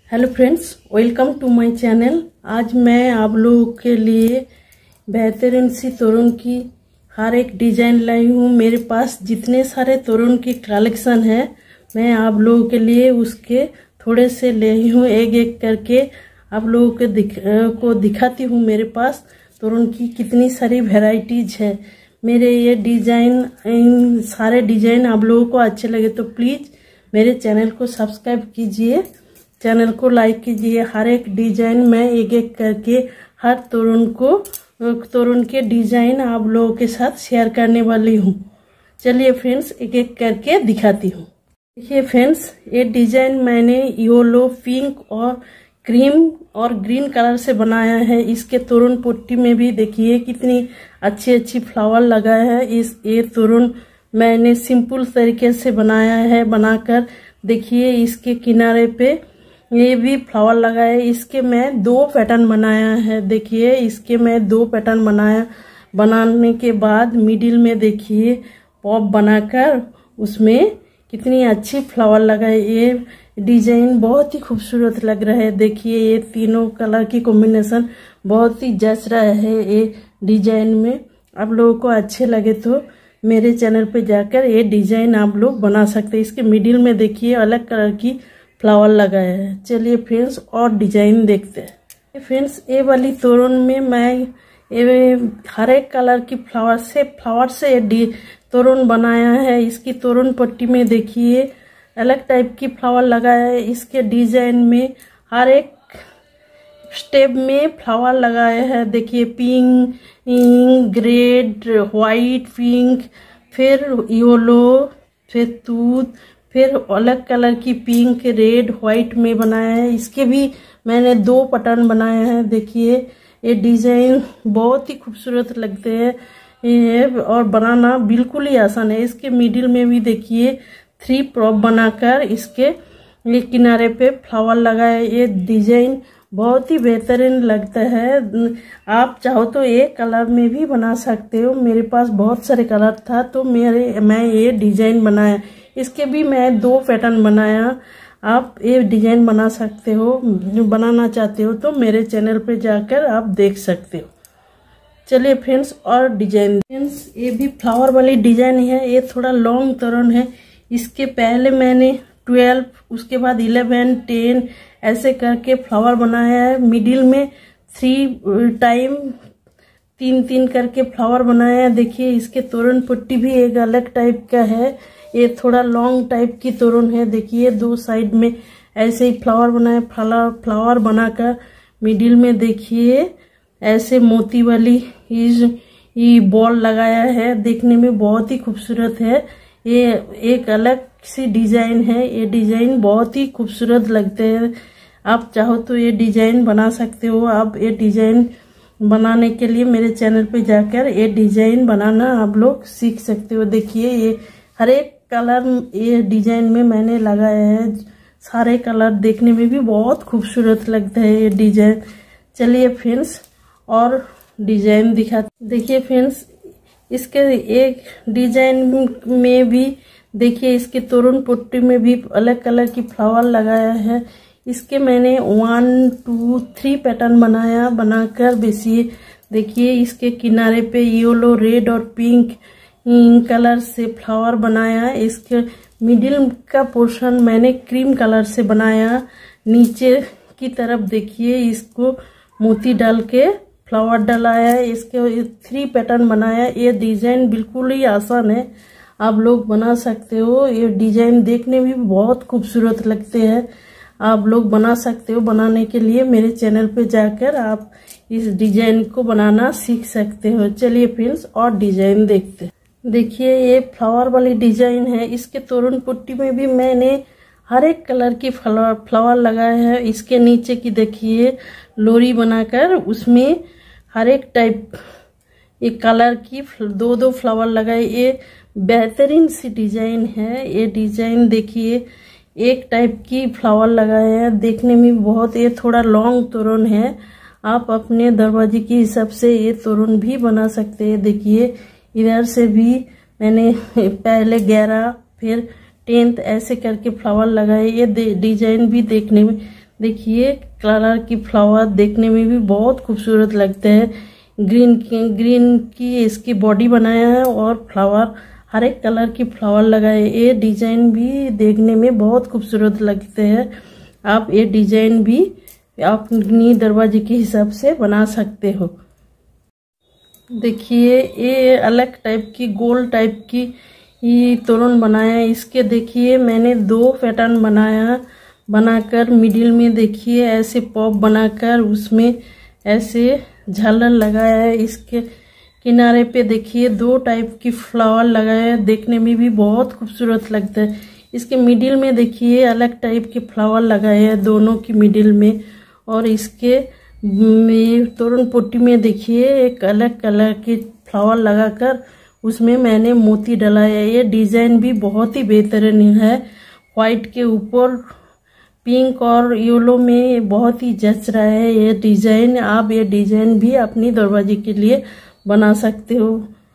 Hello friends, welcome to my channel. आज मैं आप लोगों के लिए बेहतरीन सी तोरण की हर एक डिजाइन लाई हूँ। मेरे पास जितने सारे तोरण की कलेक्शन है मैं आप लोगों के लिए उसके थोड़े से ले हूँ। एक एक करके आप लोगों को दिखाती हूँ। मेरे पास तोरण की कितनी सारी वैरायटीज है। मेरे ये डिजाइन सारे डिजाइन आप लोगों को अच्छे लगे तो प्लीज मेरे चैनल को सब्सक्राइब कीजिए, चैनल को लाइक कीजिए। हर एक डिजाइन मैं एक एक करके हर तोरण के डिजाइन आप लोगों के साथ शेयर करने वाली हूँ। चलिए फ्रेंड्स, एक एक करके दिखाती हूँ। देखिए फ्रेंड्स, ये डिजाइन मैंने येलो, पिंक और क्रीम और ग्रीन कलर से बनाया है। इसके तोरण पट्टी में भी देखिए कितनी अच्छी अच्छी फ्लावर लगाए हैं। ये तोरण मैंने सिंपल तरीके से बनाया है। बनाकर देखिए इसके किनारे पे ये भी फ्लावर लगाए। इसके मैं 2 पैटर्न बनाया है। देखिए इसके मैं 2 पैटर्न बनाने के बाद मिडिल में देखिए पॉप बनाकर उसमें कितनी अच्छी फ्लावर लगाए। ये डिजाइन बहुत ही खूबसूरत लग रहा है। देखिए ये तीनों कलर की कॉम्बिनेशन बहुत ही जच रहा है। ये डिजाइन में आप लोगों को अच्छे लगे तो मेरे चैनल पे जाकर ये डिजाइन आप लोग बना सकते हैं। इसके मिडिल में देखिए अलग कलर की फ्लावर लगाया है। चलिए फ्रेंड्स और डिजाइन देखते हैं। फ्रेंड्स, ये वाली तोरण में मैं हर एक कलर की फ्लावर से तोरण बनाया है। इसकी तोरण पट्टी में देखिए अलग टाइप की फ्लावर लगाया है। इसके डिजाइन में हर एक स्टेप में फ्लावर लगाया है। देखिए पिंक, रेड, व्हाइट, पिंक, फिर येलो, फिर तूत, फिर अलग कलर की पिंक, रेड, व्हाइट में बनाया है। इसके भी मैंने 2 पैटर्न बनाए हैं। देखिए ये डिजाइन बहुत ही खूबसूरत लगते हैं और बनाना बिल्कुल ही आसान है। इसके मिडिल में भी देखिए 3 प्रॉप बनाकर इसके ये किनारे पे फ्लावर लगाए। ये डिजाइन बहुत ही बेहतरीन लगता है। आप चाहो तो एक कलर में भी बना सकते हो। मेरे पास बहुत सारे कलर था तो मैं ये डिजाइन बनाया। इसके भी मैं 2 पैटर्न बनाया। आप ये डिजाइन बना सकते हो, बनाना चाहते हो तो मेरे चैनल पे जाकर आप देख सकते हो। चलिए फ्रेंड्स और डिजाइन। फ्रेंड्स, ये भी फ्लावर वाली डिजाइन है। ये थोड़ा लॉन्ग तोरण है। इसके पहले मैंने 12, उसके बाद 11, 10 ऐसे करके फ्लावर बनाया है। मिडिल में 3 टाइम 3 करके फ्लावर बनाया है। देखिए इसके तोरण पट्टी भी एक अलग टाइप का है। ये थोड़ा लॉन्ग टाइप की तोरण है। देखिए 2 साइड में ऐसे ही फ्लावर बनाए। फ्लावर बनाकर मिडिल में देखिए ऐसे मोती वाली ये बॉल लगाया है। देखने में बहुत ही खूबसूरत है। ये एक अलग सी डिजाइन है। ये डिजाइन बहुत ही खूबसूरत लगते हैं। आप चाहो तो ये डिजाइन बना सकते हो। आप ये डिजाइन बनाने के लिए मेरे चैनल पे जाकर ये डिजाइन बनाना आप लोग सीख सकते हो। देखिए ये हर एक कलर ये डिजाइन में मैंने लगाया है। सारे कलर देखने में भी बहुत खूबसूरत लगता है ये डिजाइन। चलिए फ्रेंड्स और डिजाइन दिखाते। देखिए फ्रेंड्स, इसके एक डिजाइन में भी देखिए इसके तोरण पट्टी में भी अलग कलर की फ्लावर लगाया है। इसके मैंने 1, 2, 3 पैटर्न बनाकर देखिए इसके किनारे पे येलो, रेड और पिंक कलर से फ्लावर बनाया। इसके मिडिल का पोर्शन मैंने क्रीम कलर से बनाया। नीचे की तरफ देखिए इसको मोती डाल के फ्लावर डलाया है। इसके 3 पैटर्न बनाया। ये डिजाइन बिल्कुल ही आसान है, आप लोग बना सकते हो। ये डिजाइन देखने में भी बहुत खूबसूरत लगते हैं। आप लोग बना सकते हो। बनाने के लिए मेरे चैनल पे जाकर आप इस डिजाइन को बनाना सीख सकते हो। चलिए फ्रेंड्स और डिजाइन देखते हैं। देखिए ये फ्लावर वाली डिजाइन है। इसके तोरण पट्टी में भी मैंने हर एक कलर की फ्लावर लगाया है। इसके नीचे की देखिए लोरी बनाकर उसमें हर एक टाइप ये कलर की 2 फ्लावर लगाए। ये बेहतरीन सी डिजाइन है। ये डिजाइन देखिए एक टाइप की फ्लावर लगाया है। देखने में बहुत, ये थोड़ा लॉन्ग तोरण है। आप अपने दरवाजे के हिसाब से ये तोरण भी बना सकते हैं। देखिए इधर से भी मैंने पहले 11 फिर 10 ऐसे करके फ्लावर लगाए। ये डिजाइन भी देखने में देखिए कलर की फ्लावर देखने में भी बहुत खूबसूरत लगते हैं। ग्रीन की इसकी बॉडी बनाया है और फ्लावर हर एक कलर की फ्लावर लगाए। ये डिजाइन भी देखने में बहुत खूबसूरत लगते हैं। आप ये डिजाइन भी अपनी दरवाजे के हिसाब से बना सकते हो। देखिए ये अलग टाइप की गोल टाइप की ये तोरण बनाया। इसके देखिए मैंने 2 पैटर्न बनाकर मिडिल में देखिए ऐसे पॉप बनाकर उसमें ऐसे झालर लगाया है। इसके किनारे पे देखिए 2 टाइप की फ्लावर लगाया है, देखने में भी बहुत खूबसूरत लगता है। इसके मिडिल में देखिए अलग टाइप के फ्लावर लगाए हैं दोनों की मिडिल में। और इसके तोरण पट्टी में देखिए एक अलग कलर के फ्लावर लगाकर उसमें मैंने मोती डलाया है। ये डिजाइन भी बहुत ही बेहतरीन है। व्हाइट के ऊपर पिंक और येलो में बहुत ही जच रहा है ये डिजाइन। आप ये डिजाइन भी अपनी दरवाजे के लिए बना सकते हो।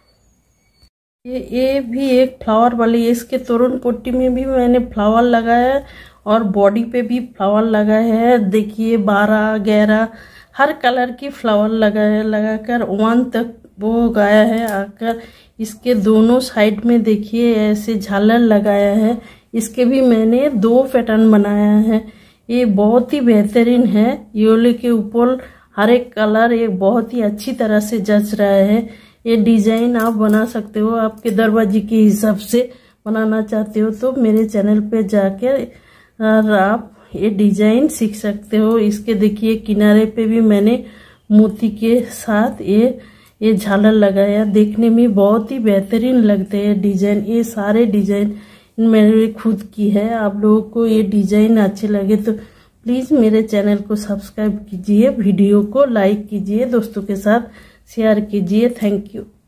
ये भी एक फ्लावर वाली, इसके तोरण पट्टी में भी मैंने फ्लावर लगाया है और बॉडी पे भी फ्लावर लगाया है। देखिए 12, 11 हर कलर की फ्लावर लगाकर 1 तक वो गाया है आकर। इसके दोनों साइड में देखिए ऐसे झालर लगाया है। इसके भी मैंने 2 पैटर्न बनाया है। ये बहुत ही बेहतरीन है। येलो के ऊपर हर एक कलर एक बहुत ही अच्छी तरह से जच रहा है। ये डिजाइन आप बना सकते हो, आपके दरवाजे के हिसाब से बनाना चाहते हो तो मेरे चैनल पे जाकर आप ये डिजाइन सीख सकते हो। इसके देखिए किनारे पे भी मैंने मोती के साथ ये झालर लगाया, देखने में बहुत ही बेहतरीन लगते हैं डिजाइन। ये सारे डिजाइन मैंने खुद की है। आप लोगों को ये डिजाइन अच्छे लगे तो प्लीज़ मेरे चैनल को सब्सक्राइब कीजिए, वीडियो को लाइक कीजिए, दोस्तों के साथ शेयर कीजिए। Thank you.